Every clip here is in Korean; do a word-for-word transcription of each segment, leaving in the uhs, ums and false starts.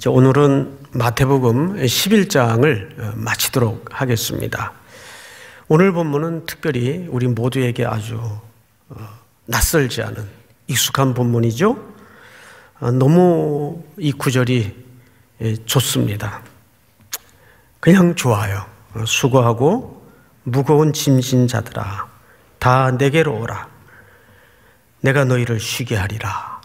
오늘은 마태복음 십일 장을 마치도록 하겠습니다. 오늘 본문은 특별히 우리 모두에게 아주 낯설지 않은 익숙한 본문이죠. 너무 이 구절이 좋습니다. 그냥 좋아요. 수고하고 무거운 짐진 자들아 다 내게로 오라. 내가 너희를 쉬게 하리라.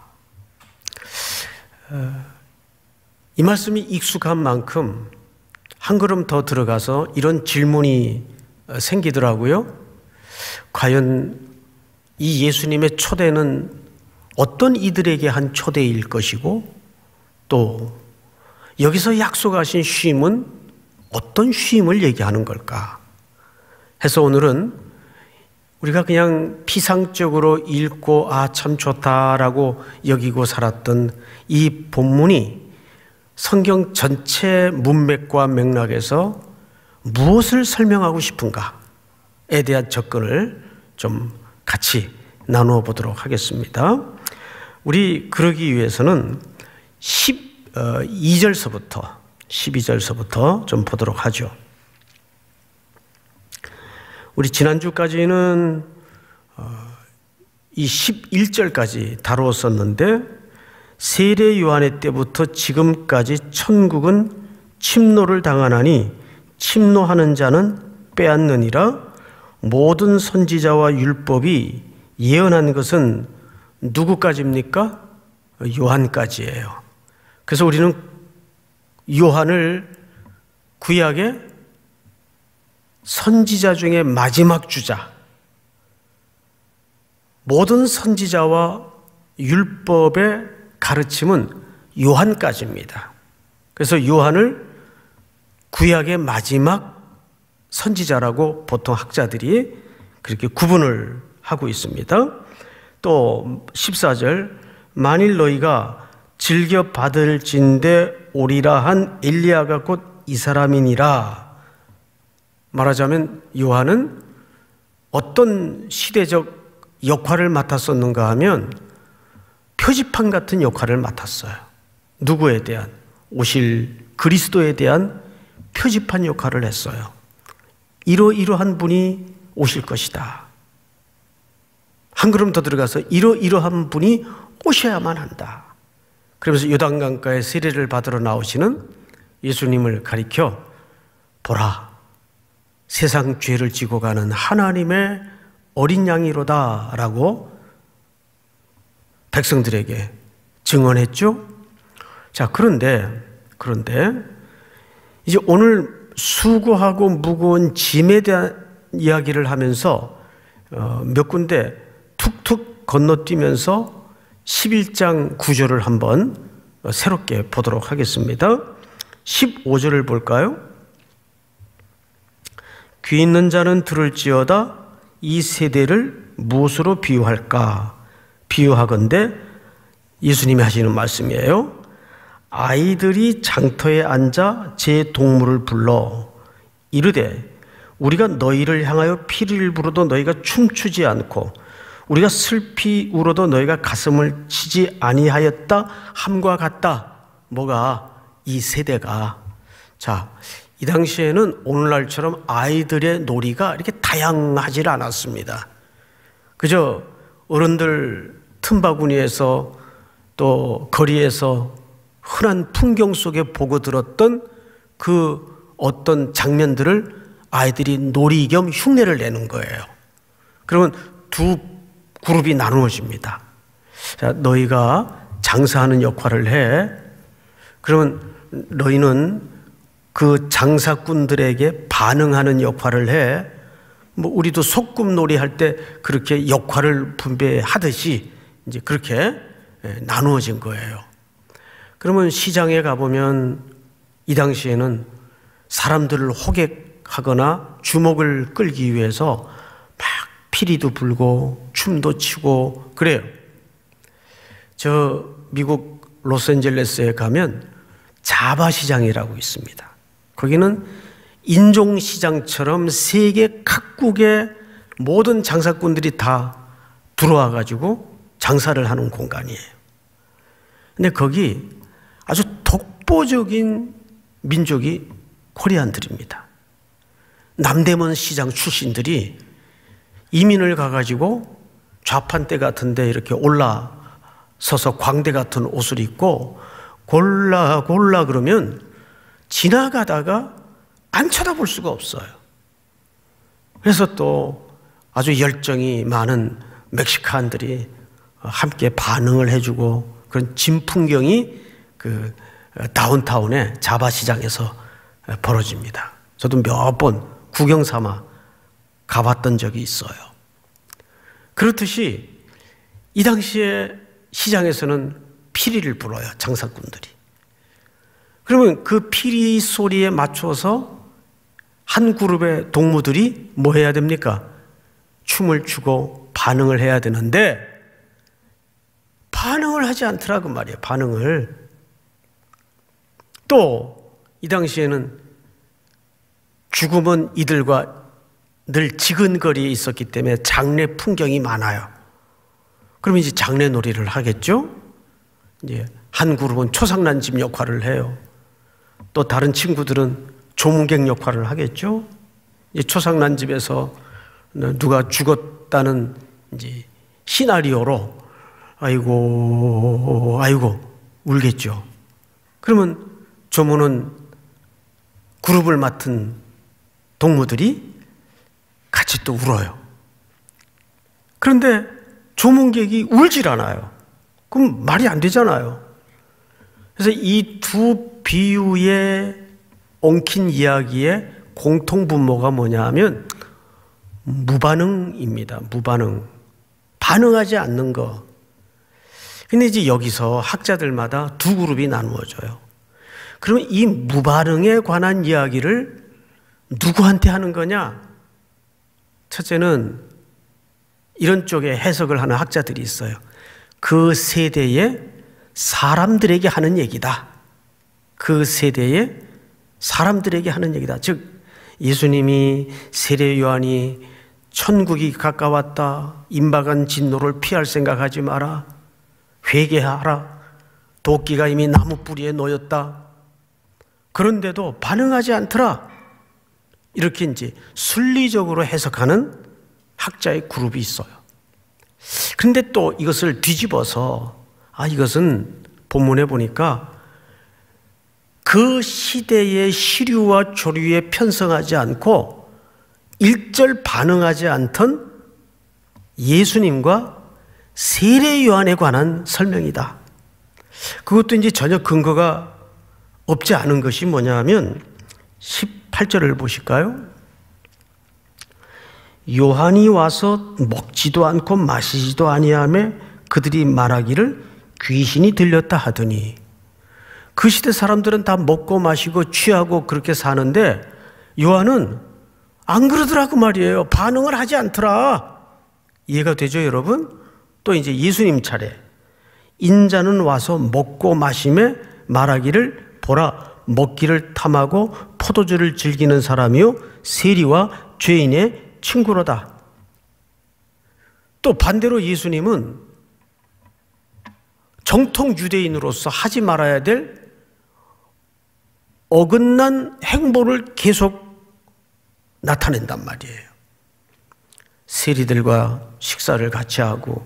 이 말씀이 익숙한 만큼 한 걸음 더 들어가서 이런 질문이 생기더라고요. 과연 이 예수님의 초대는 어떤 이들에게 한 초대일 것이고, 또 여기서 약속하신 쉼은 어떤 쉼을 얘기하는 걸까 해서 오늘은 우리가 그냥 피상적으로 읽고 아, 참 좋다라고 여기고 살았던 이 본문이 성경 전체 문맥과 맥락에서 무엇을 설명하고 싶은가에 대한 접근을 좀 같이 나누어 보도록 하겠습니다. 우리 그러기 위해서는 십이 절서부터 십이 절서부터 좀 보도록 하죠. 우리 지난주까지는 이 십일 절까지 다루었었는데, 세례 요한의 때부터 지금까지 천국은 침노를 당하나니 침노하는 자는 빼앗느니라. 모든 선지자와 율법이 예언한 것은 누구까지입니까? 요한까지예요. 그래서 우리는 요한을 구약의 선지자 중에 마지막 주자, 모든 선지자와 율법의 가르침은 요한까지입니다. 그래서 요한을 구약의 마지막 선지자라고 보통 학자들이 그렇게 구분을 하고 있습니다. 또 십사 절, 만일 너희가 즐겨 받을진대 오리라 한 엘리야가 곧 이 사람이니라. 말하자면 요한은 어떤 시대적 역할을 맡았었는가 하면 표지판 같은 역할을 맡았어요. 누구에 대한? 오실 그리스도에 대한 표지판 역할을 했어요. 이러이러한 분이 오실 것이다. 한 걸음 더 들어가서 이러이러한 분이 오셔야만 한다. 그러면서 요단강가에 세례를 받으러 나오시는 예수님을 가리켜 보라, 세상 죄를 지고 가는 하나님의 어린 양이로다 라고 백성들에게 증언했죠. 자, 그런데 그런데 이제 오늘 수고하고 무거운 짐에 대한 이야기를 하면서 어, 몇 군데 툭툭 건너뛰면서 십일 장 구 절을 한번 새롭게 보도록 하겠습니다. 십오 절을 볼까요? 귀 있는 자는 들을지어다. 이 세대를 무엇으로 비유할까? 비유하건대 예수님이 하시는 말씀이에요. 아이들이 장터에 앉아 제 동물을 불러 이르되 우리가 너희를 향하여 피리를 부르도 너희가 춤추지 않고 우리가 슬피 울어도 너희가 가슴을 치지 아니하였다 함과 같다. 뭐가? 이 세대가. 자, 이 당시에는 오늘날처럼 아이들의 놀이가 이렇게 다양하지 않았습니다. 그저 어른들 틈바구니에서 또 거리에서 흔한 풍경 속에 보고 들었던 그 어떤 장면들을 아이들이 놀이 겸 흉내를 내는 거예요. 그러면 두 그룹이 나누어집니다. 자, 너희가 장사하는 역할을 해. 그러면 너희는 그 장사꾼들에게 반응하는 역할을 해. 뭐 우리도 소꿉놀이 할 때 그렇게 역할을 분배하듯이 이제 그렇게 나누어진 거예요. 그러면 시장에 가보면 이 당시에는 사람들을 호객하거나 주목을 끌기 위해서 막 피리도 불고 춤도 추고 그래요. 저 미국 로스앤젤레스에 가면 자바 시장이라고 있습니다. 거기는 인종시장처럼 세계 각국의 모든 장사꾼들이 다 들어와 가지고 장사를 하는 공간이에요. 근데 거기 아주 독 독보적인 민족이 코리안들입니다. 남대문 시장 출신들이 이민을 가가지고 좌판대 같은데 이렇게 올라서서 광대 같은 옷을 입고 골라 골라 그러면 지나가다가 안 쳐다볼 수가 없어요. 그래서 또 아주 열정이 많은 멕시칸들이 함께 반응을 해주고 그런 진풍경이 그 다운타운의 자바 시장에서 벌어집니다. 저도 몇 번 구경 삼아 가봤던 적이 있어요. 그렇듯이 이 당시에 시장에서는 피리를 불어요, 장사꾼들이. 그러면 그 피리 소리에 맞춰서 한 그룹의 동무들이 뭐 해야 됩니까? 춤을 추고 반응을 해야 되는데 반응을 하지 않더라고 말이에요. 반응을. 또 이 당시에는 죽음은 이들과 늘 지근거리에 있었기 때문에 장례 풍경이 많아요. 그러면 이제 장례 놀이를 하겠죠? 이제 한 그룹은 초상난집 역할을 해요. 또 다른 친구들은 조문객 역할을 하겠죠? 이제 초상난집에서 누가 죽었다는 이제 시나리오로 아이고, 아이고, 울겠죠. 그러면 조문은 그룹을 맡은 동무들이 같이 또 울어요. 그런데 조문객이 울질 않아요. 그럼 말이 안 되잖아요. 그래서 이 두 비유에 엉킨 이야기의 공통분모가 뭐냐 하면 무반응입니다. 무반응. 반응하지 않는 거. 근데 이제 여기서 학자들마다 두 그룹이 나누어져요. 그러면 이 무반응에 관한 이야기를 누구한테 하는 거냐? 첫째는 이런 쪽에 해석을 하는 학자들이 있어요. 그 세대의 사람들에게 하는 얘기다. 그 세대의 사람들에게 하는 얘기다. 즉 예수님이 세례 요한이 천국이 가까웠다. 임박한 진노를 피할 생각하지 마라. 회개하라. 도끼가 이미 나무 뿌리에 놓였다. 그런데도 반응하지 않더라. 이렇게 이제 순리적으로 해석하는 학자의 그룹이 있어요. 그런데 또 이것을 뒤집어서 아 이것은 본문에 보니까 그 시대의 시류와 조류에 편성하지 않고 일절 반응하지 않던 예수님과 세례 요한에 관한 설명이다. 그것도 이제 전혀 근거가 없지 않은 것이 뭐냐 하면 십팔 절을 보실까요? 요한이 와서 먹지도 않고 마시지도 아니하며 그들이 말하기를 귀신이 들렸다 하더니 그 시대 사람들은 다 먹고 마시고 취하고 그렇게 사는데 요한은 안 그러더라고 말이에요. 반응을 하지 않더라. 이해가 되죠, 여러분? 또 이제 예수님 차례. 인자는 와서 먹고 마시며 말하기를 보라 먹기를 탐하고 포도주를 즐기는 사람이요 세리와 죄인의 친구로다. 또 반대로 예수님은 정통 유대인으로서 하지 말아야 될 어긋난 행보를 계속 나타낸단 말이에요. 세리들과 식사를 같이 하고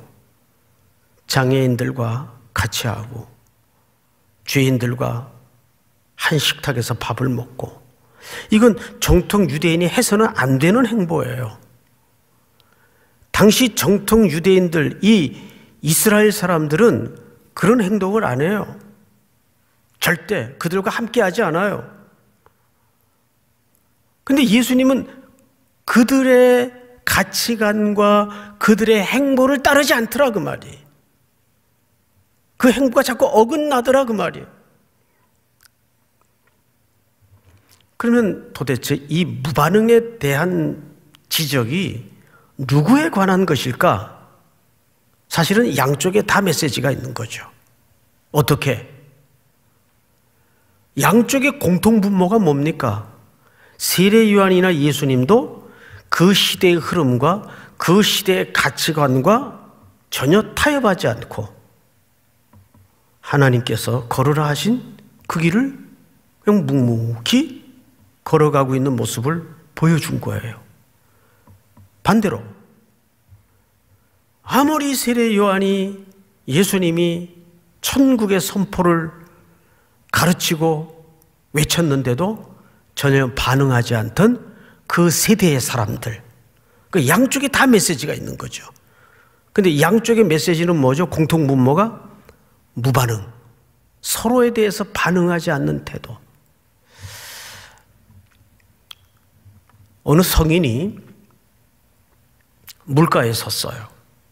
장애인들과 같이 하고 죄인들과 한 식탁에서 밥을 먹고 이건 정통 유대인이 해서는 안 되는 행보예요. 당시 정통 유대인들, 이 이스라엘 사람들은 그런 행동을 안 해요. 절대 그들과 함께 하지 않아요. 근데 예수님은 그들의 가치관과 그들의 행보를 따르지 않더라 그 말이. 그 행보가 자꾸 어긋나더라 그 말이에요. 그러면 도대체 이 무반응에 대한 지적이 누구에 관한 것일까? 사실은 양쪽에 다 메시지가 있는 거죠. 어떻게? 양쪽의 공통분모가 뭡니까? 세례 요한이나 예수님도 그 시대의 흐름과 그 시대의 가치관과 전혀 타협하지 않고 하나님께서 걸으라 하신 그 길을 그냥 묵묵히 걸어가고 있는 모습을 보여준 거예요. 반대로 아무리 세례 요한이 예수님이 천국의 선포를 가르치고 외쳤는데도 전혀 반응하지 않던 그 세대의 사람들, 그 양쪽에 다 메시지가 있는 거죠. 근데 양쪽의 메시지는 뭐죠? 공통분모가 무반응, 서로에 대해서 반응하지 않는 태도. 어느 성인이 물가에 섰어요.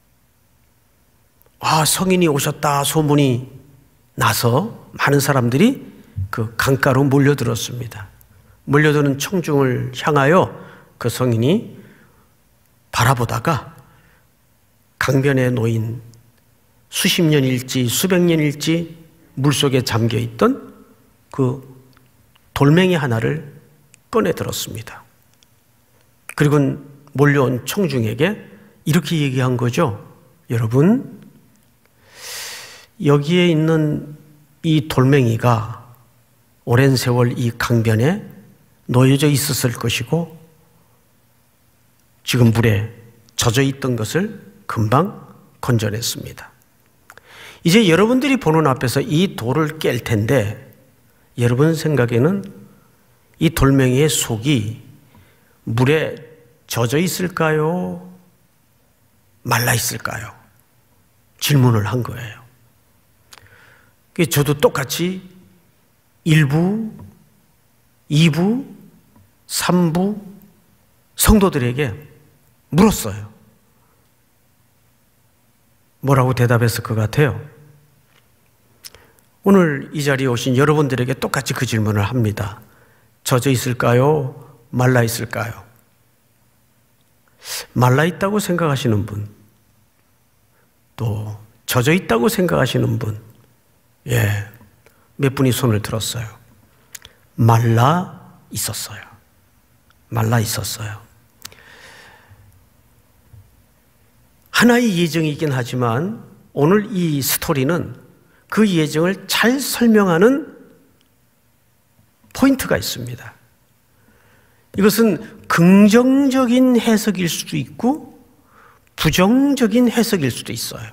아, 성인이 오셨다 소문이 나서 많은 사람들이 그 강가로 몰려들었습니다. 몰려드는 청중을 향하여 그 성인이 바라보다가 강변에 놓인 수십 년일지 수백 년일지 물속에 잠겨있던 그 돌멩이 하나를 꺼내 들었습니다. 그리고 몰려온 청중에게 이렇게 얘기한 거죠. 여러분, 여기에 있는 이 돌멩이가 오랜 세월 이 강변에 놓여져 있었을 것이고 지금 물에 젖어 있던 것을 금방 건져냈습니다. 이제 여러분들이 보는 앞에서 이 돌을 깰 텐데 여러분 생각에는 이 돌멩이의 속이 물에 젖어 있을까요? 말라 있을까요? 질문을 한 거예요. 저도 똑같이 일 부, 이 부, 삼 부 성도들에게 물었어요. 뭐라고 대답했을 것 같아요? 오늘 이 자리에 오신 여러분들에게 똑같이 그 질문을 합니다. 젖어 있을까요? 말라 있을까요? 말라 있다고 생각하시는 분, 또 젖어 있다고 생각하시는 분, 예, 몇 분이 손을 들었어요. 말라 있었어요. 말라 있었어요. 하나의 예정이긴 하지만 오늘 이 스토리는 그 예정을 잘 설명하는 포인트가 있습니다. 이것은 긍정적인 해석일 수도 있고 부정적인 해석일 수도 있어요.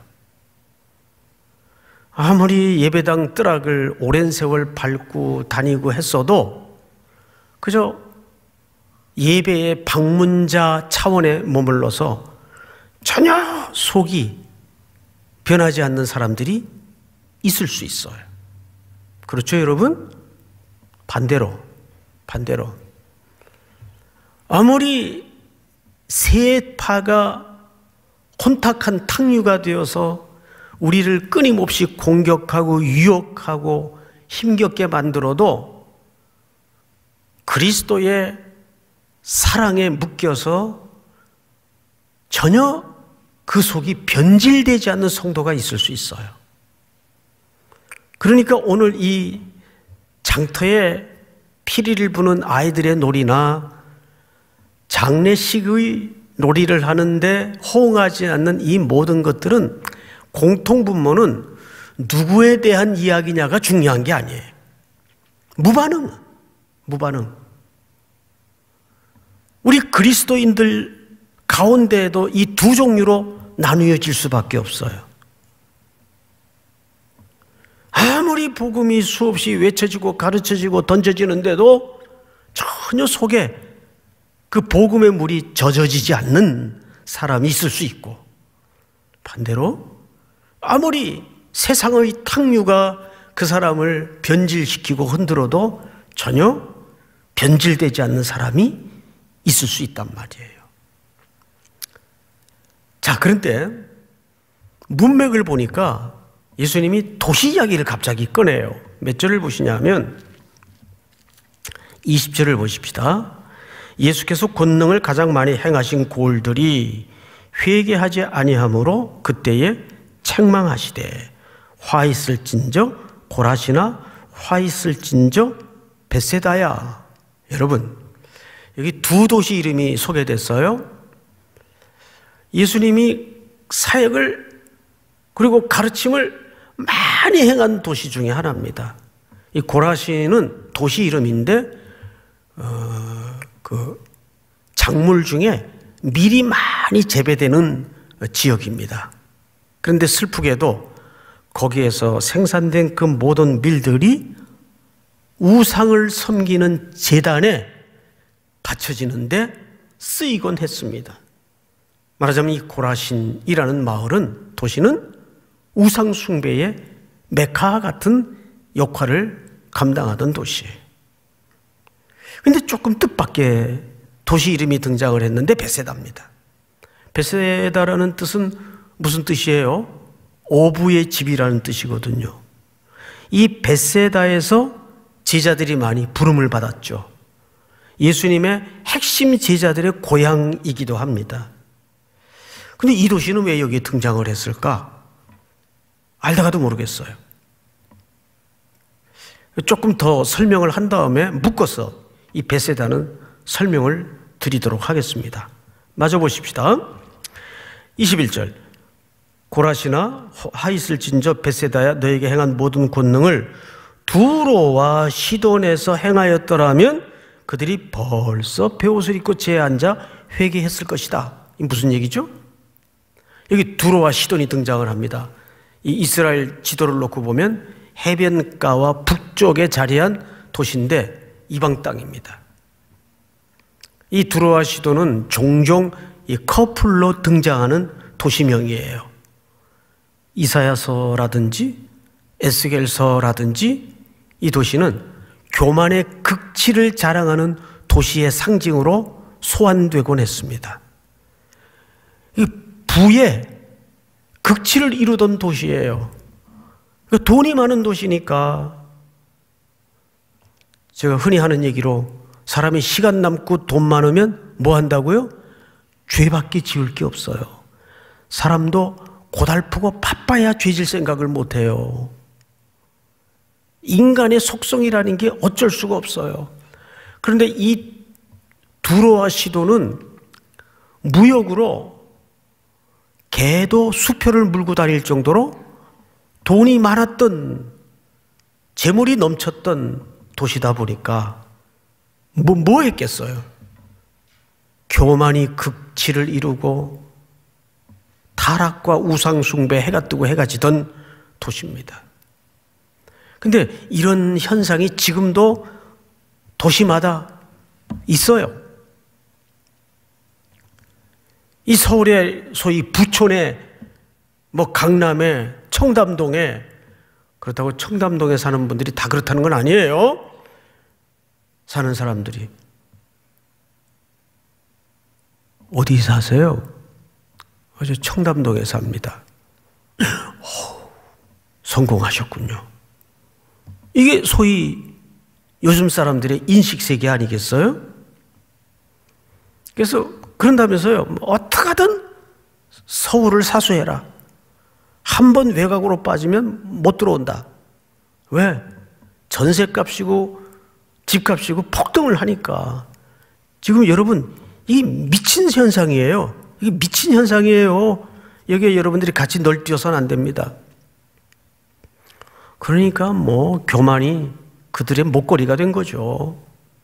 아무리 예배당 뜰락을 오랜 세월 밟고 다니고 했어도 그저 예배의 방문자 차원에 머물러서 전혀 속이 변하지 않는 사람들이 있을 수 있어요. 그렇죠, 여러분? 반대로, 반대로. 아무리 세파가 혼탁한 탕류가 되어서 우리를 끊임없이 공격하고 유혹하고 힘겹게 만들어도 그리스도의 사랑에 묶여서 전혀 그 속이 변질되지 않는 성도가 있을 수 있어요. 그러니까 오늘 이 장터에 피리를 부는 아이들의 놀이나 장례식의 놀이를 하는데 호응하지 않는 이 모든 것들은 공통분모는 누구에 대한 이야기냐가 중요한 게 아니에요. 무반응, 무반응. 우리 그리스도인들 가운데에도 이 두 종류로 나누어질 수밖에 없어요. 아무리 복음이 수없이 외쳐지고 가르쳐지고 던져지는데도 전혀 속에 그 복음의 물이 젖어지지 않는 사람이 있을 수 있고, 반대로 아무리 세상의 탕류가 그 사람을 변질시키고 흔들어도 전혀 변질되지 않는 사람이 있을 수 있단 말이에요. 자, 그런데 문맥을 보니까 예수님이 도시 이야기를 갑자기 꺼내요. 몇 절을 보시냐면 이십 절을 보십시다. 예수께서 권능을 가장 많이 행하신 고을들이 회개하지 아니하므로 그때에 책망하시되 화 있을진저 고라시나 화 있을진저 벳세다야. 여러분, 여기 두 도시 이름이 소개됐어요. 예수님이 사역을 그리고 가르침을 많이 행한 도시 중에 하나입니다. 이 고라신은 도시 이름인데 어, 그 작물 중에 밀이 많이 재배되는 지역입니다. 그런데 슬프게도 거기에서 생산된 그 모든 밀들이 우상을 섬기는 제단에 바쳐지는데 쓰이곤 했습니다. 말하자면 이 고라신이라는 마을은, 도시는 우상 숭배의 메카 같은 역할을 감당하던 도시예요. 그런데 조금 뜻밖의 도시 이름이 등장을 했는데 베세다입니다. 베세다라는 뜻은 무슨 뜻이에요? 어부의 집이라는 뜻이거든요. 이 베세다에서 제자들이 많이 부름을 받았죠. 예수님의 핵심 제자들의 고향이기도 합니다. 근데 이 도시는 왜 여기에 등장을 했을까? 알다가도 모르겠어요. 조금 더 설명을 한 다음에 묶어서 이 베세다는 설명을 드리도록 하겠습니다. 마저 보십시다. 이십일 절. 고라시나 하이슬진저 베세다야, 너에게 행한 모든 권능을 두로와 시돈에서 행하였더라면 그들이 벌써 베옷을 입고 제에 앉아 회개했을 것이다. 이 무슨 얘기죠? 여기 두로와 시돈이 등장을 합니다. 이 이스라엘 지도를 놓고 보면 해변가와 북쪽에 자리한 도시인데 이방 땅입니다. 이 두로와 시돈은 종종 이 커플로 등장하는 도시명이에요. 이사야서라든지 에스겔서라든지 이 도시는 교만의 극치를 자랑하는 도시의 상징으로 소환되곤 했습니다. 이 부의 극치를 이루던 도시예요. 돈이 많은 도시니까, 제가 흔히 하는 얘기로 사람이 시간 남고 돈 많으면 뭐 한다고요? 죄밖에 지을 게 없어요. 사람도 고달프고 바빠야 죄질 생각을 못해요. 인간의 속성이라는 게 어쩔 수가 없어요. 그런데 이 두로와 시돈은 무역으로 개도 수표를 물고 다닐 정도로 돈이 많았던, 재물이 넘쳤던 도시다 보니까 뭐, 뭐 했겠어요? 교만이 극치를 이루고 타락과 우상숭배, 해가 뜨고 해가 지던 도시입니다. 근데 이런 현상이 지금도 도시마다 있어요. 이 서울의 소위 부촌에, 뭐 강남에, 청담동에, 그렇다고 청담동에 사는 분들이 다 그렇다는 건 아니에요. 사는 사람들이. 어디 사세요? 저 청담동에 삽니다. 오, 성공하셨군요. 이게 소위 요즘 사람들의 인식세계 아니겠어요? 그래서 그런다면서요, 어떻게든 서울을 사수해라. 한 번 외곽으로 빠지면 못 들어온다. 왜? 전세값이고 집값이고 폭등을 하니까. 지금 여러분, 이게 미친 현상이에요. 이게 미친 현상이에요. 여기에 여러분들이 같이 널뛰어서는 안 됩니다. 그러니까 뭐 교만이 그들의 목걸이가 된 거죠.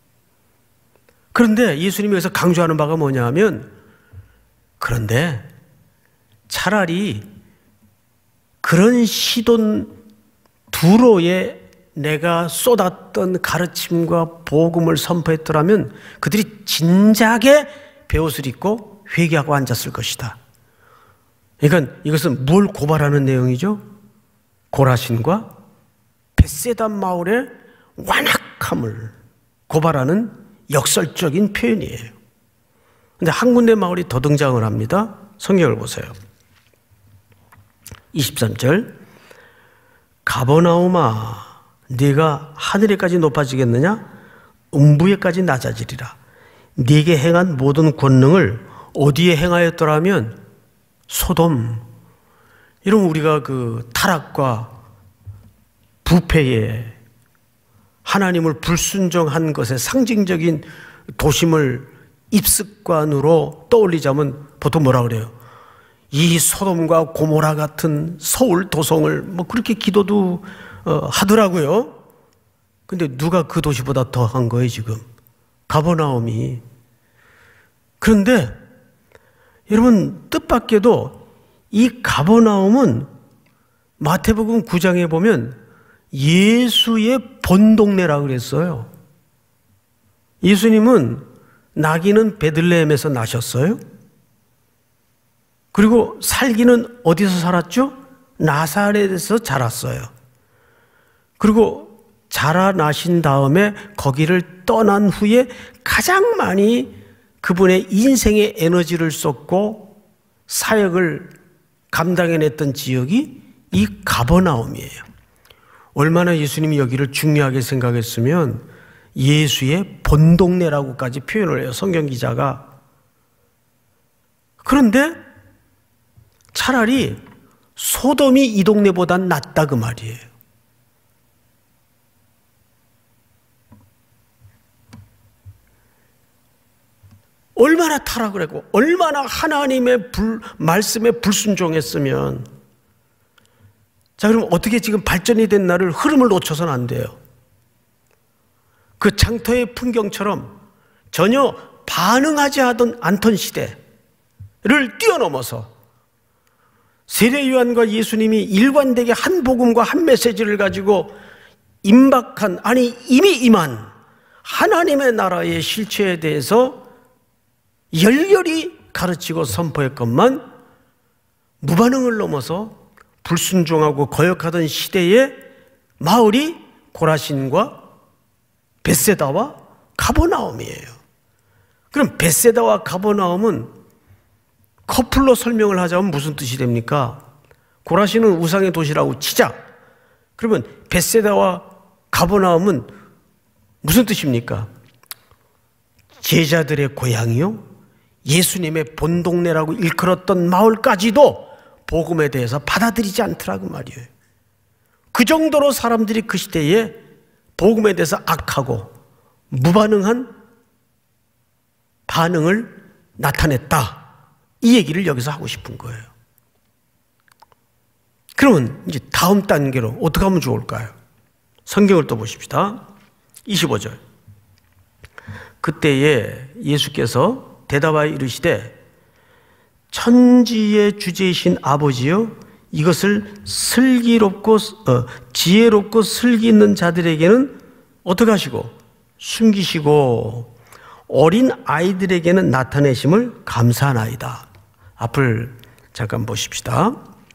그런데 예수님이 여기서 강조하는 바가 뭐냐 하면, 그런데 차라리 그런 시돈 두로에 내가 쏟았던 가르침과 복음을 선포했더라면 그들이 진작에 베옷을 입고 회개하고 앉았을 것이다. 그러니까 이것은 뭘 고발하는 내용이죠? 고라신과 베세다 마을의 완악함을 고발하는 역설적인 표현이에요. 그런데 한 군데 마을이 더 등장을 합니다. 성경을 보세요. 이십삼 절. 가버나움아, 네가 하늘에까지 높아지겠느냐? 음부에까지 낮아지리라. 네게 행한 모든 권능을 어디에 행하였더라면 소돔. 이런 우리가 그 타락과 부패에 하나님을 불순종한 것의 상징적인 도심을 입습관으로 떠올리자면 보통 뭐라 그래요? 이 소돔과 고모라 같은 서울 도성을 뭐 그렇게 기도도 어, 하더라고요. 근데 누가 그 도시보다 더한 거예요, 지금? 가버나움이. 그런데 여러분, 뜻밖에도 이 가버나움은 마태복음 구 장에 보면 예수의 본동네라고 그랬어요. 예수님은 나기는 베들레헴에서 나셨어요. 그리고 살기는 어디서 살았죠? 나사렛에서 자랐어요. 그리고 자라나신 다음에 거기를 떠난 후에 가장 많이 그분의 인생의 에너지를 쏟고 사역을 감당해냈던 지역이 이 가버나움이에요. 얼마나 예수님이 여기를 중요하게 생각했으면 예수의 본동네라고까지 표현을 해요, 성경 기자가. 그런데 차라리 소돔이 이 동네보단 낫다 그 말이에요. 얼마나 타락을 했고 얼마나 하나님의 불, 말씀에 불순종했으면. 자, 그럼 어떻게 지금 발전이 된 날을 흐름을 놓쳐서는 안 돼요. 그 장터의 풍경처럼 전혀 반응하지 하던 않던 시대를 뛰어넘어서 세례 요한과 예수님이 일관되게 한 복음과 한 메시지를 가지고 임박한, 아니 이미 임한 하나님의 나라의 실체에 대해서 열렬히 가르치고 선포했건만 무반응을 넘어서 불순종하고 거역하던 시대의 마을이 고라신과 벳세다와 가버나움이에요. 그럼 벳세다와 가버나움은 커플로 설명을 하자면 무슨 뜻이 됩니까? 고라신은 우상의 도시라고 치자. 그러면 벳세다와 가버나움은 무슨 뜻입니까? 제자들의 고향이요, 예수님의 본동네라고 일컬었던 마을까지도 복음에 대해서 받아들이지 않더라고 말이에요. 그 정도로 사람들이 그 시대에 복음에 대해서 악하고 무반응한 반응을 나타냈다, 이 얘기를 여기서 하고 싶은 거예요. 그러면 이제 다음 단계로 어떻게 하면 좋을까요? 성경을 또 보십시다. 이십오 절. 그때에 예수께서 대답하여 이르시되 천지의 주제이신 아버지여, 이것을 슬기롭고 어, 지혜롭고 슬기 있는 자들에게는 어떻게 하시고 숨기시고 어린 아이들에게는 나타내심을 감사하나이다. 앞을 잠깐 보십시다.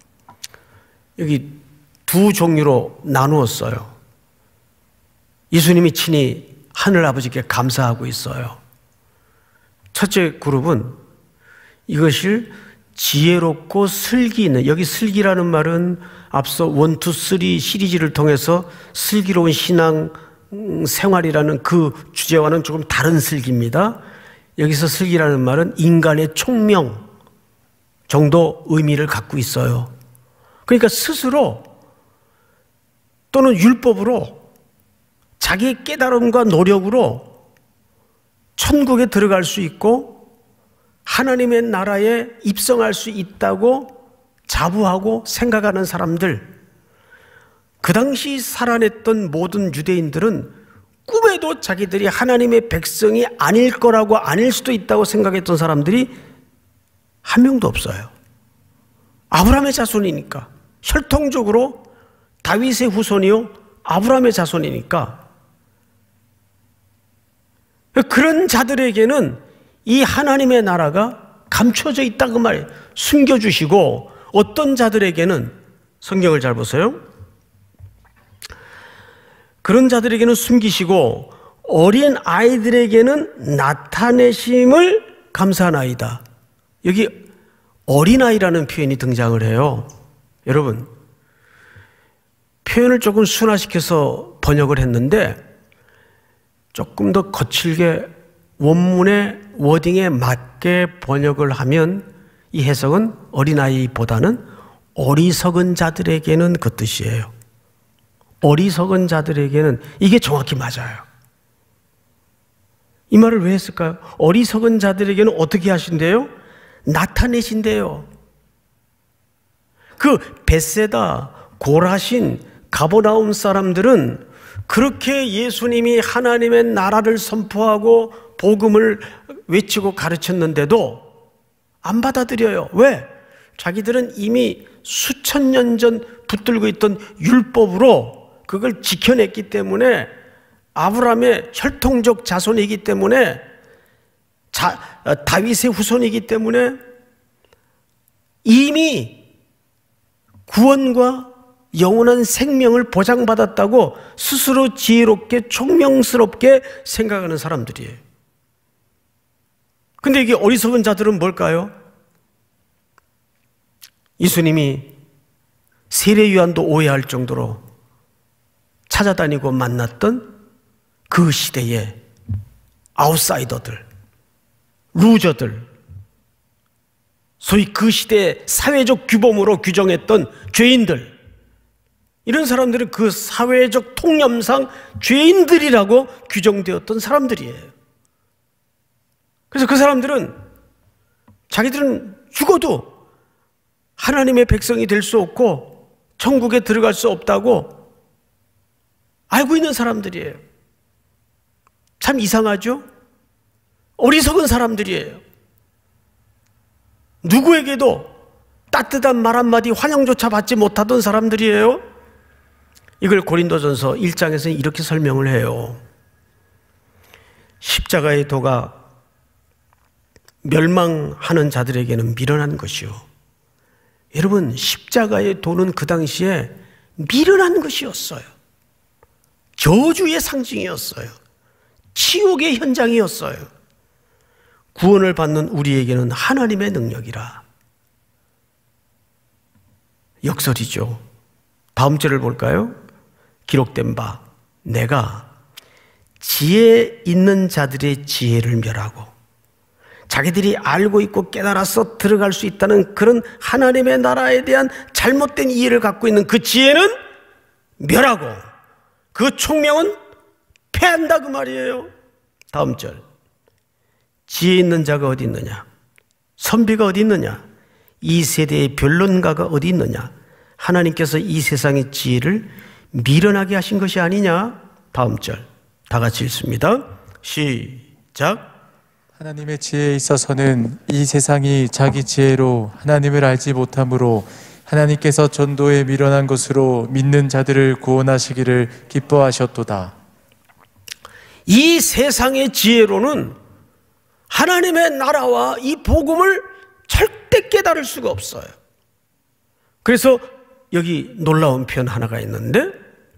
여기 두 종류로 나누었어요. 예수님이 친히 하늘아버지께 감사하고 있어요. 첫째 그룹은 이것을 지혜롭고 슬기 있는, 여기 슬기라는 말은 앞서 원, 투, 쓰리 시리즈를 통해서 슬기로운 신앙 생활이라는 그 주제와는 조금 다른 슬기입니다. 여기서 슬기라는 말은 인간의 총명 정도 의미를 갖고 있어요. 그러니까 스스로 또는 율법으로 자기의 깨달음과 노력으로 천국에 들어갈 수 있고 하나님의 나라에 입성할 수 있다고 자부하고 생각하는 사람들, 그 당시 살아냈던 모든 유대인들은 꿈에도 자기들이 하나님의 백성이 아닐 거라고, 아닐 수도 있다고 생각했던 사람들이 한 명도 없어요. 아브라함의 자손이니까, 혈통적으로 다윗의 후손이요 아브라함의 자손이니까. 그런 자들에게는 이 하나님의 나라가 감춰져 있다고 말이에요. 숨겨주시고, 어떤 자들에게는, 성경을 잘 보세요, 그런 자들에게는 숨기시고 어린 아이들에게는 나타내심을 감사하나이다. 여기 어린아이라는 표현이 등장을 해요. 여러분, 표현을 조금 순화시켜서 번역을 했는데 조금 더 거칠게 원문의 워딩에 맞게 번역을 하면 이 해석은 어린아이보다는 어리석은 자들에게는 그 뜻이에요. 어리석은 자들에게는, 이게 정확히 맞아요. 이 말을 왜 했을까요? 어리석은 자들에게는 어떻게 하신대요? 나타내신대요. 그 벳세다, 고라신, 가버나움 사람들은 그렇게 예수님이 하나님의 나라를 선포하고 복음을 외치고 가르쳤는데도 안 받아들여요. 왜? 자기들은 이미 수천 년 전 붙들고 있던 율법으로 그걸 지켜냈기 때문에, 아브라함의 혈통적 자손이기 때문에, 자, 다윗의 후손이기 때문에 이미 구원과 영원한 생명을 보장받았다고 스스로 지혜롭게 총명스럽게 생각하는 사람들이에요. 근데 이게 어리석은 자들은 뭘까요? 예수님이 세례요한도 오해할 정도로 찾아다니고 만났던 그 시대의 아웃사이더들, 루저들, 소위 그 시대의 사회적 규범으로 규정했던 죄인들, 이런 사람들은 그 사회적 통념상 죄인들이라고 규정되었던 사람들이에요. 그래서 그 사람들은 자기들은 죽어도 하나님의 백성이 될 수 없고 천국에 들어갈 수 없다고 알고 있는 사람들이에요. 참 이상하죠? 어리석은 사람들이에요. 누구에게도 따뜻한 말 한마디 환영조차 받지 못하던 사람들이에요. 이걸 고린도전서 일 장에서는 이렇게 설명을 해요. 십자가의 도가 멸망하는 자들에게는 미련한 것이요. 여러분, 십자가의 도는 그 당시에 미련한 것이었어요. 저주의 상징이었어요. 치욕의 현장이었어요. 구원을 받는 우리에게는 하나님의 능력이라. 역설이죠. 다음 절을 볼까요? 기록된 바, 내가 지혜 있는 자들의 지혜를 멸하고 자기들이 알고 있고 깨달아서 들어갈 수 있다는 그런 하나님의 나라에 대한 잘못된 이해를 갖고 있는 그 지혜는 멸하고 그 총명은 패한다, 그 말이에요. 다음 절, 지혜 있는 자가 어디 있느냐? 선비가 어디 있느냐? 이 세대의 변론가가 어디 있느냐? 하나님께서 이 세상의 지혜를 미련하게 하신 것이 아니냐? 다음 절, 다 같이 읽습니다. 시작. 하나님의 지혜에 있어서는 이 세상이 자기 지혜로 하나님을 알지 못함으로 하나님께서 전도에 미련한 것으로 믿는 자들을 구원하시기를 기뻐하셨도다. 이 세상의 지혜로는 하나님의 나라와 이 복음을 절대 깨달을 수가 없어요. 그래서 여기 놀라운 표현 하나가 있는데,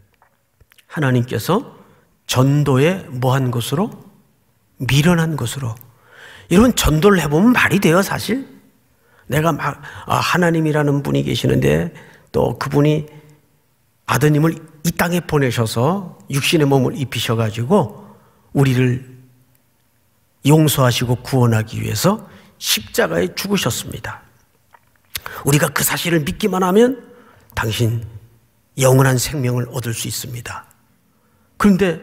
하나님께서 전도에 뭐한 것으로? 미련한 것으로. 여러분, 전도를 해보면 말이 돼요, 사실? 내가 막 아, 하나님이라는 분이 계시는데 또 그분이 아드님을 이 땅에 보내셔서 육신의 몸을 입히셔가지고 우리를 용서하시고 구원하기 위해서 십자가에 죽으셨습니다. 우리가 그 사실을 믿기만 하면 당신 영원한 생명을 얻을 수 있습니다. 그런데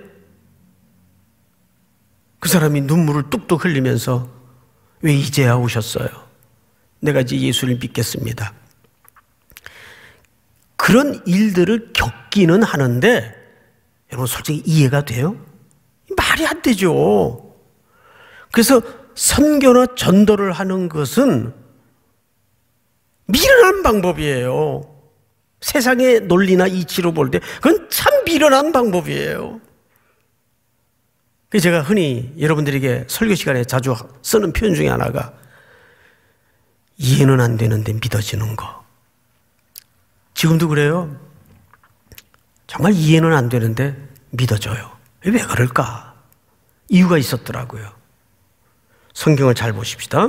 그 사람이 눈물을 뚝뚝 흘리면서 왜 이제야 오셨어요? 내가 이제 예수를 믿겠습니다. 그런 일들을 겪기는 하는데 여러분, 솔직히 이해가 돼요? 말이 안 되죠. 그래서 선교나 전도를 하는 것은 미련한 방법이에요. 세상의 논리나 이치로 볼 때 그건 참 미련한 방법이에요. 제가 흔히 여러분들에게 설교 시간에 자주 쓰는 표현 중에 하나가 이해는 안 되는데 믿어지는 거. 지금도 그래요. 정말 이해는 안 되는데 믿어져요. 왜 그럴까? 이유가 있었더라고요. 성경을 잘 보십시다.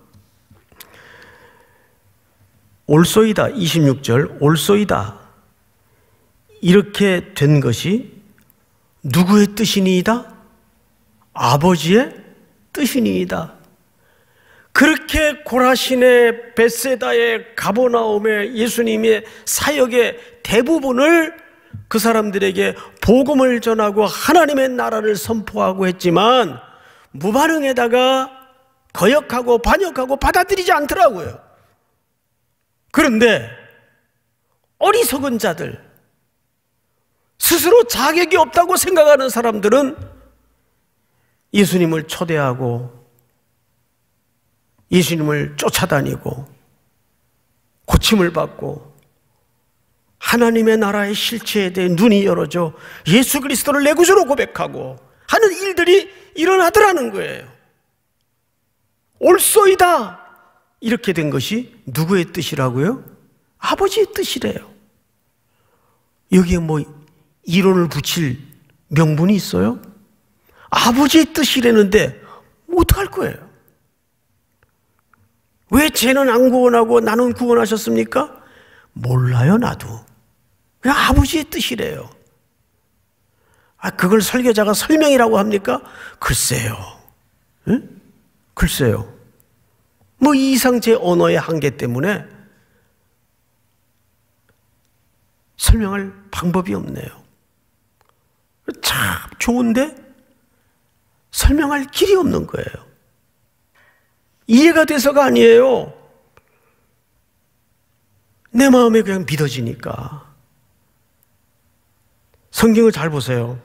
올소이다, 이십육 절, 올소이다. 이렇게 된 것이 누구의 뜻이니이다? 아버지의 뜻이니이다. 그렇게 고라신의 벳세다의 가버나움의 예수님의 사역의 대부분을 그 사람들에게 복음을 전하고 하나님의 나라를 선포하고 했지만 무반응에다가 거역하고 반역하고 받아들이지 않더라고요. 그런데 어리석은 자들, 스스로 자격이 없다고 생각하는 사람들은 예수님을 초대하고 예수님을 쫓아다니고 고침을 받고 하나님의 나라의 실체에 대해 눈이 열어져 예수 그리스도를 내 구주로 고백하고 하는 일들이 일어나더라는 거예요. 옳소이다 이렇게 된 것이 누구의 뜻이라고요? 아버지의 뜻이래요. 여기에 뭐 이론을 붙일 명분이 있어요? 아버지의 뜻이라는데 어떡할 거예요? 왜 쟤는 안 구원하고 나는 구원하셨습니까? 몰라요, 나도. 그냥 아버지의 뜻이래요. 아, 그걸 설교자가 설명이라고 합니까? 글쎄요. 응? 글쎄요. 뭐 이상 제 언어의 한계 때문에 설명할 방법이 없네요. 참 좋은데 설명할 길이 없는 거예요. 이해가 돼서가 아니에요. 내 마음에 그냥 믿어지니까. 성경을 잘 보세요.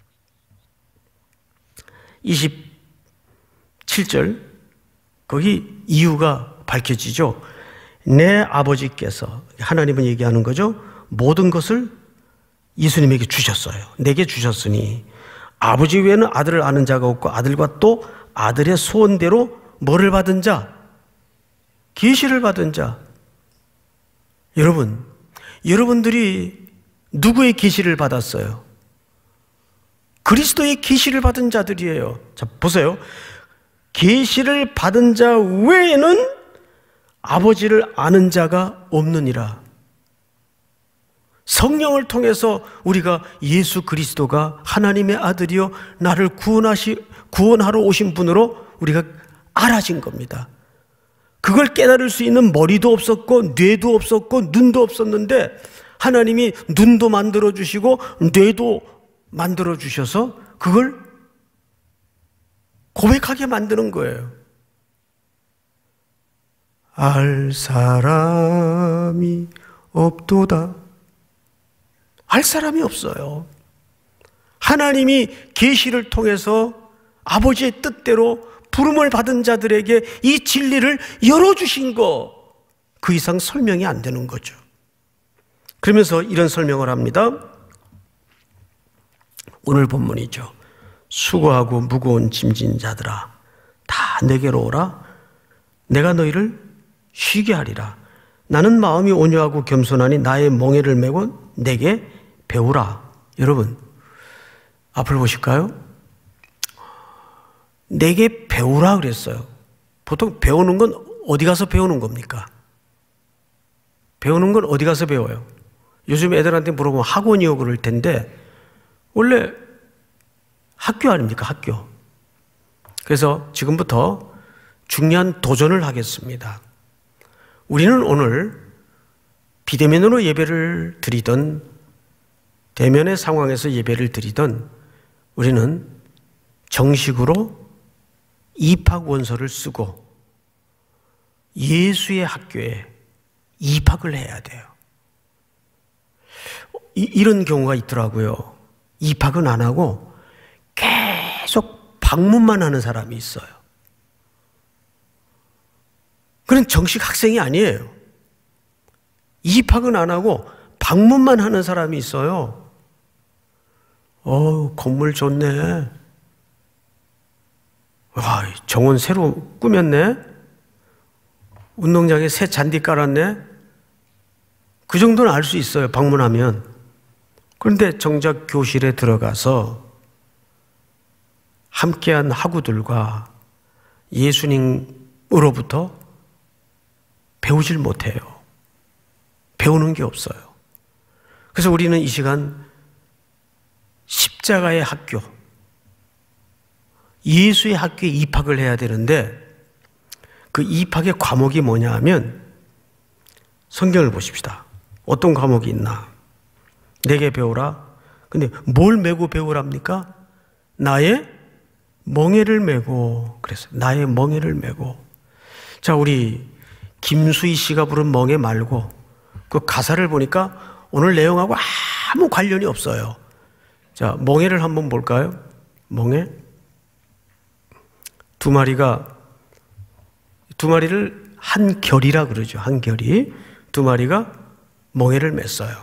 이십칠 절 거기 이유가 밝혀지죠. 내 아버지께서, 하나님은 얘기하는 거죠. 모든 것을 예수님에게 주셨어요. 내게 주셨으니 아버지 외에는 아들을 아는 자가 없고 아들과 또 아들의 소원대로 뭐를 받은 자? 계시를 받은 자. 여러분, 여러분들이 누구의 계시를 받았어요? 그리스도의 계시를 받은 자들이에요. 자, 보세요. 계시를 받은 자 외에는 아버지를 아는 자가 없느니라. 성령을 통해서 우리가 예수 그리스도가 하나님의 아들이요 나를 구원하시, 구원하러 오신 분으로 우리가 알아진 겁니다. 그걸 깨달을 수 있는 머리도 없었고 뇌도 없었고 눈도 없었는데 하나님이 눈도 만들어 주시고 뇌도 만들어 주셔서 그걸 고백하게 만드는 거예요. 알 사람이 없도다. 알 사람이 없어요. 하나님이 계시를 통해서 아버지의 뜻대로 부름을 받은 자들에게 이 진리를 열어주신 거, 그 이상 설명이 안 되는 거죠. 그러면서 이런 설명을 합니다. 오늘 본문이죠. 수고하고 무거운 짐진 자들아 다 내게로 오라. 내가 너희를 쉬게 하리라. 나는 마음이 온유하고 겸손하니 나의 멍에를 메고 내게 배우라. 여러분, 앞을 보실까요? 내게 배우라 그랬어요. 보통 배우는 건 어디 가서 배우는 겁니까? 배우는 건 어디 가서 배워요? 요즘 애들한테 물어보면 학원이요 그럴 텐데 원래 학교 아닙니까? 학교. 그래서 지금부터 중요한 도전을 하겠습니다. 우리는 오늘 비대면으로 예배를 드리던 대면의 상황에서 예배를 드리던 우리는 정식으로 입학원서를 쓰고 예수의 학교에 입학을 해야 돼요. 이, 이런 경우가 있더라고요. 입학은 안 하고 계속 방문만 하는 사람이 있어요. 그건 정식 학생이 아니에요. 입학은 안 하고 방문만 하는 사람이 있어요. 어, 건물 좋네. 와, 정원 새로 꾸몄네. 운동장에 새 잔디 깔았네. 그 정도는 알 수 있어요, 방문하면. 그런데 정작 교실에 들어가서 함께한 학우들과 예수님으로부터 배우질 못해요. 배우는 게 없어요. 그래서 우리는 이 시간 십자가의 학교, 예수의 학교에 입학을 해야 되는데 그 입학의 과목이 뭐냐 하면 성경을 보십시다. 어떤 과목이 있나? 내게 배우라. 근데 뭘 메고 배우랍니까? 나의 멍에를 메고. 그랬어요. 나의 멍에를 메고. 자, 우리 김수희 씨가 부른 멍에 말고 그 가사를 보니까 오늘 내용하고 아무 관련이 없어요. 자, 멍에를 한번 볼까요? 멍에. 두 마리가, 두 마리를 한 결이라 그러죠. 한 결이. 두 마리가 멍에를 맸어요.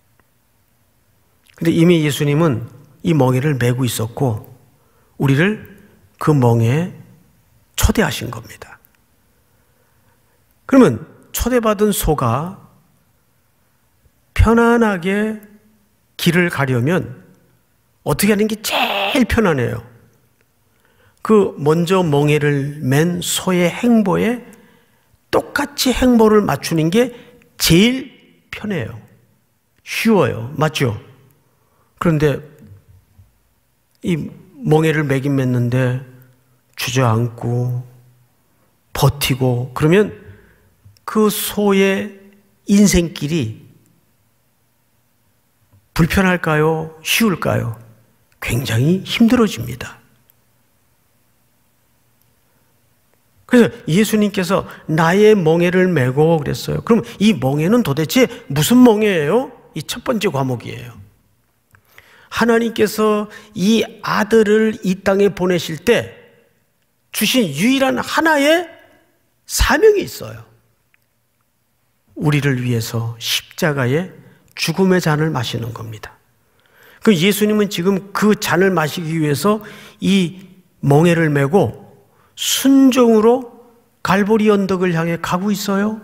근데 이미 예수님은 이 멍에를 메고 있었고, 우리를 그 멍에에 초대하신 겁니다. 그러면 초대받은 소가 편안하게 길을 가려면 어떻게 하는 게 제일 편안해요? 그 먼저 멍에를 맨 소의 행보에 똑같이 행보를 맞추는 게 제일 편해요. 쉬워요. 맞죠? 그런데 이 멍에를 매긴 맸는데 주저앉고 버티고 그러면 그 소의 인생길이 불편할까요? 쉬울까요? 굉장히 힘들어집니다. 그래서 예수님께서 나의 멍에를 메고 그랬어요. 그럼 이 멍에는 도대체 무슨 멍에예요? 이 첫 번째 과목이에요. 하나님께서 이 아들을 이 땅에 보내실 때 주신 유일한 하나의 사명이 있어요. 우리를 위해서 십자가의 죽음의 잔을 마시는 겁니다. 그 예수님은 지금 그 잔을 마시기 위해서 이 멍에를 메고 순종으로 갈보리 언덕을 향해 가고 있어요.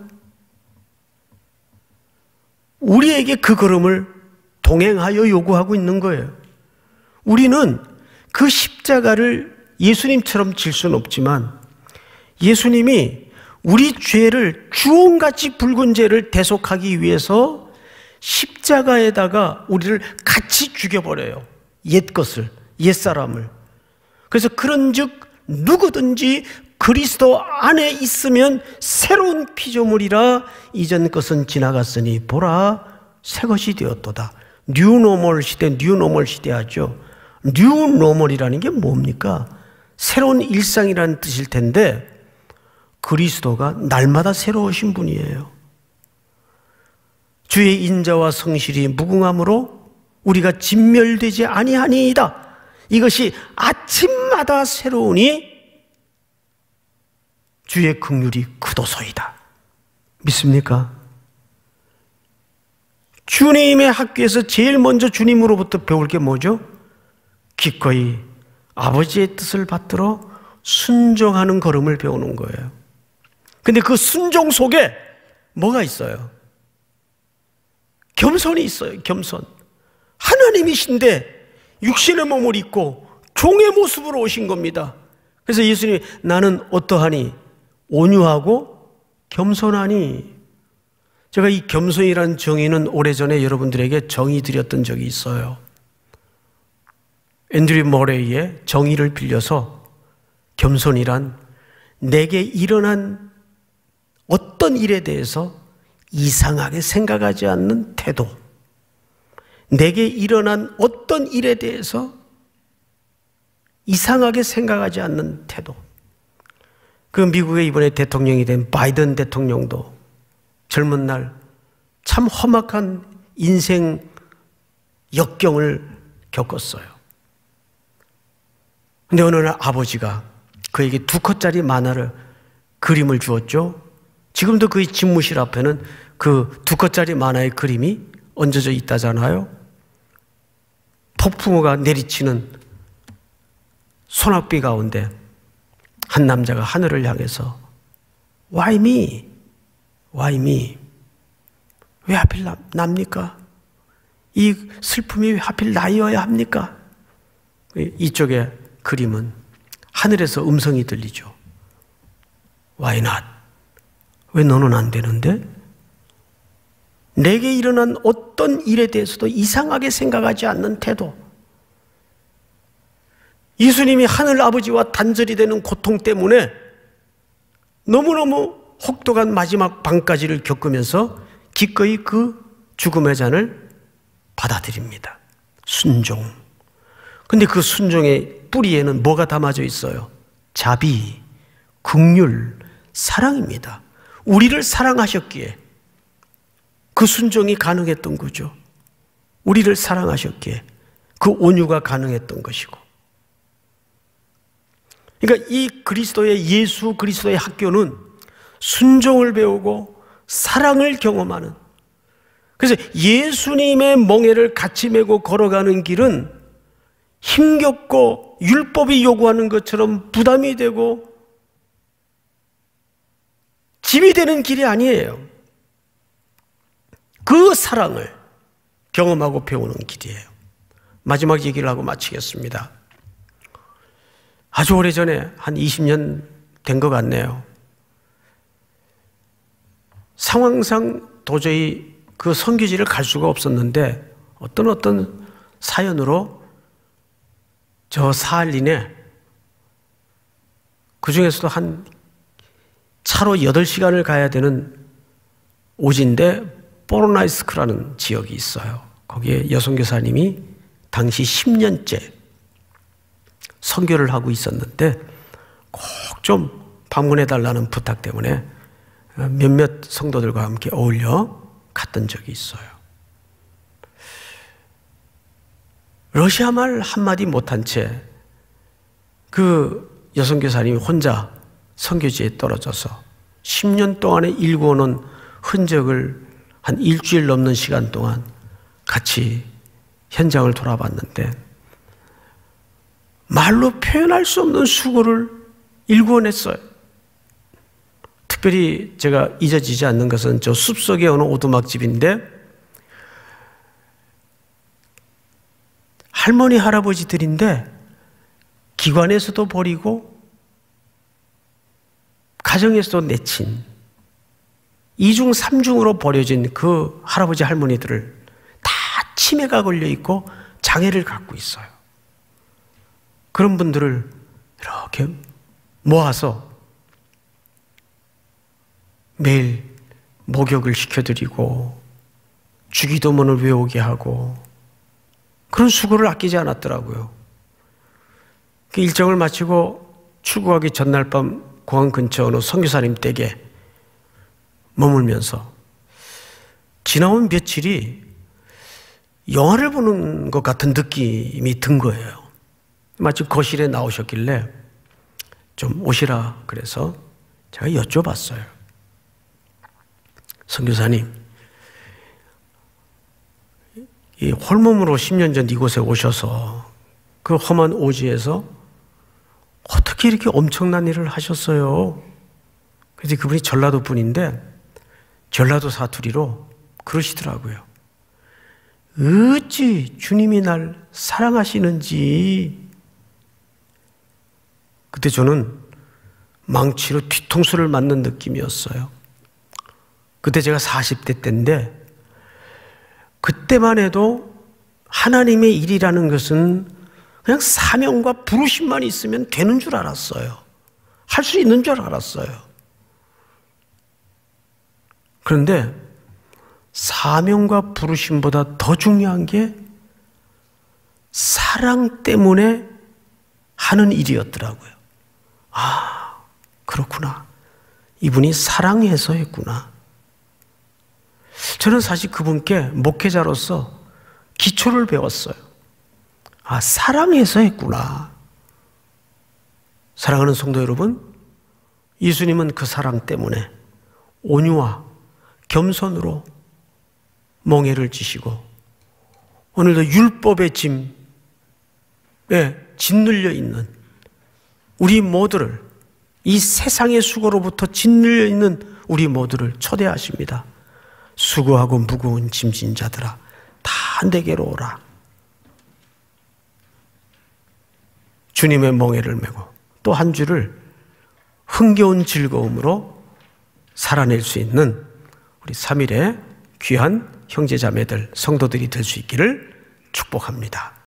우리에게 그 걸음을 동행하여 요구하고 있는 거예요. 우리는 그 십자가를 예수님처럼 질 수는 없지만 예수님이 우리 죄를 주홍같이 붉은 죄를 대속하기 위해서 십자가에다가 우리를 같이 죽여버려요. 옛것을, 옛사람을. 그래서 그런즉 누구든지 그리스도 안에 있으면 새로운 피조물이라 이전 것은 지나갔으니 보라 새 것이 되었도다. 뉴노멀 시대, 뉴노멀 시대 하죠. 뉴노멀이라는 게 뭡니까? 새로운 일상이라는 뜻일 텐데 그리스도가 날마다 새로우신 분이에요. 주의 인자와 성실이 무궁함으로 우리가 진멸되지 아니하니이다. 이것이 아침마다 새로우니 주의 긍휼이 크도소이다. 믿습니까? 주님의 학교에서 제일 먼저 주님으로부터 배울 게 뭐죠? 기꺼이 아버지의 뜻을 받들어 순종하는 걸음을 배우는 거예요. 근데 그 순종 속에 뭐가 있어요? 겸손이 있어요. 겸손. 하나님이신데 육신의 몸을 입고 종의 모습으로 오신 겁니다. 그래서 예수님이 나는 어떠하니? 온유하고 겸손하니. 제가 이 겸손이라는 정의는 오래전에 여러분들에게 정의 드렸던 적이 있어요. 앤드류 머레이의 정의를 빌려서 겸손이란 내게 일어난 어떤 일에 대해서 이상하게 생각하지 않는 태도, 내게 일어난 어떤 일에 대해서 이상하게 생각하지 않는 태도. 그 미국의 이번에 대통령이 된 바이든 대통령도 젊은 날 참 험악한 인생 역경을 겪었어요. 근데 어느 날 아버지가 그에게 두 컷짜리 만화를 그림을 주었죠. 지금도 그의 집무실 앞에는 그 두 컷짜리 만화의 그림이 얹어져 있다잖아요. 폭풍우가 내리치는 소낙비 가운데 한 남자가 하늘을 향해서 Why me? Why me? 왜 하필 나, 납니까? 이 슬픔이 왜 하필 나이어야 합니까? 이쪽에 그림은 하늘에서 음성이 들리죠. Why not? 왜 너는 안 되는데? 내게 일어난 어떤 일에 대해서도 이상하게 생각하지 않는 태도. 예수님이 하늘 아버지와 단절이 되는 고통 때문에 너무너무 혹독한 마지막 밤까지를 겪으면서 기꺼이 그 죽음의 잔을 받아들입니다. 순종. 근데 그 순종의 뿌리에는 뭐가 담아져 있어요? 자비, 긍휼, 사랑입니다. 우리를 사랑하셨기에 그 순종이 가능했던 거죠. 우리를 사랑하셨기에 그 온유가 가능했던 것이고, 그러니까 이 그리스도의 예수 그리스도의 학교는 순종을 배우고 사랑을 경험하는, 그래서 예수님의 멍에를 같이 메고 걸어가는 길은 힘겹고 율법이 요구하는 것처럼 부담이 되고 짐이 되는 길이 아니에요. 그 사랑을 경험하고 배우는 길이에요. 마지막 얘기를 하고 마치겠습니다. 아주 오래전에 한 이십 년 된 것 같네요. 상황상 도저히 그 선교지를 갈 수가 없었는데 어떤 어떤 사연으로 저 사할린에, 그 중에서도 한 차로 여덟 시간을 가야 되는 오지인데 보로나이스크라는 지역이 있어요. 거기에 여선교사님이 당시 십 년째 선교를 하고 있었는데 꼭 좀 방문해 달라는 부탁 때문에 몇몇 성도들과 함께 어울려 갔던 적이 있어요. 러시아 말 한마디 못한 채 그 여선교사님이 혼자 선교지에 떨어져서 십 년 동안에 일궈놓은 흔적을 한 일주일 넘는 시간 동안 같이 현장을 돌아봤는데 말로 표현할 수 없는 수고를 일궈냈어요. 특별히 제가 잊어지지 않는 것은 저 숲속의 어느 오두막집인데 할머니 할아버지들인데 기관에서도 버리고 가정에서도 내친 이중 삼중으로 버려진 그 할아버지 할머니들을 다 치매가 걸려 있고 장애를 갖고 있어요. 그런 분들을 이렇게 모아서 매일 목욕을 시켜드리고 주기도문을 외우게 하고 그런 수고를 아끼지 않았더라고요. 그 일정을 마치고 출국하기 전날 밤 공항 근처 어느 선교사님 댁에 머물면서 지나온 며칠이 영화를 보는 것 같은 느낌이 든 거예요. 마치 거실에 나오셨길래 좀 오시라 그래서 제가 여쭤봤어요. 선교사님, 이 홀몸으로 십 년 전 이곳에 오셔서 그 험한 오지에서 어떻게 이렇게 엄청난 일을 하셨어요? 그래서 그분이 전라도 분인데 전라도 사투리로 그러시더라고요. 어찌 주님이 날 사랑하시는지. 그때 저는 망치로 뒤통수를 맞는 느낌이었어요. 그때 제가 사십 대 때인데 그때만 해도 하나님의 일이라는 것은 그냥 사명과 부르심만 있으면 되는 줄 알았어요. 할 수 있는 줄 알았어요. 그런데 사명과 부르심보다 더 중요한 게 사랑 때문에 하는 일이었더라고요. 아, 그렇구나. 이분이 사랑해서 했구나. 저는 사실 그분께 목회자로서 기초를 배웠어요. 아, 사랑해서 했구나. 사랑하는 성도 여러분, 예수님은 그 사랑 때문에 온유와 겸손으로 멍에를 지시고 오늘도 율법의 짐에 짓눌려 있는 우리 모두를, 이 세상의 수고로부터 짓눌려 있는 우리 모두를 초대하십니다. 수고하고 무거운 짐진 자들아 다 내게로 오라. 주님의 멍에를 메고 또 한 주를 흥겨운 즐거움으로 살아낼 수 있는 우리 삼 일의 귀한 형제자매들, 성도들이 될 수 있기를 축복합니다.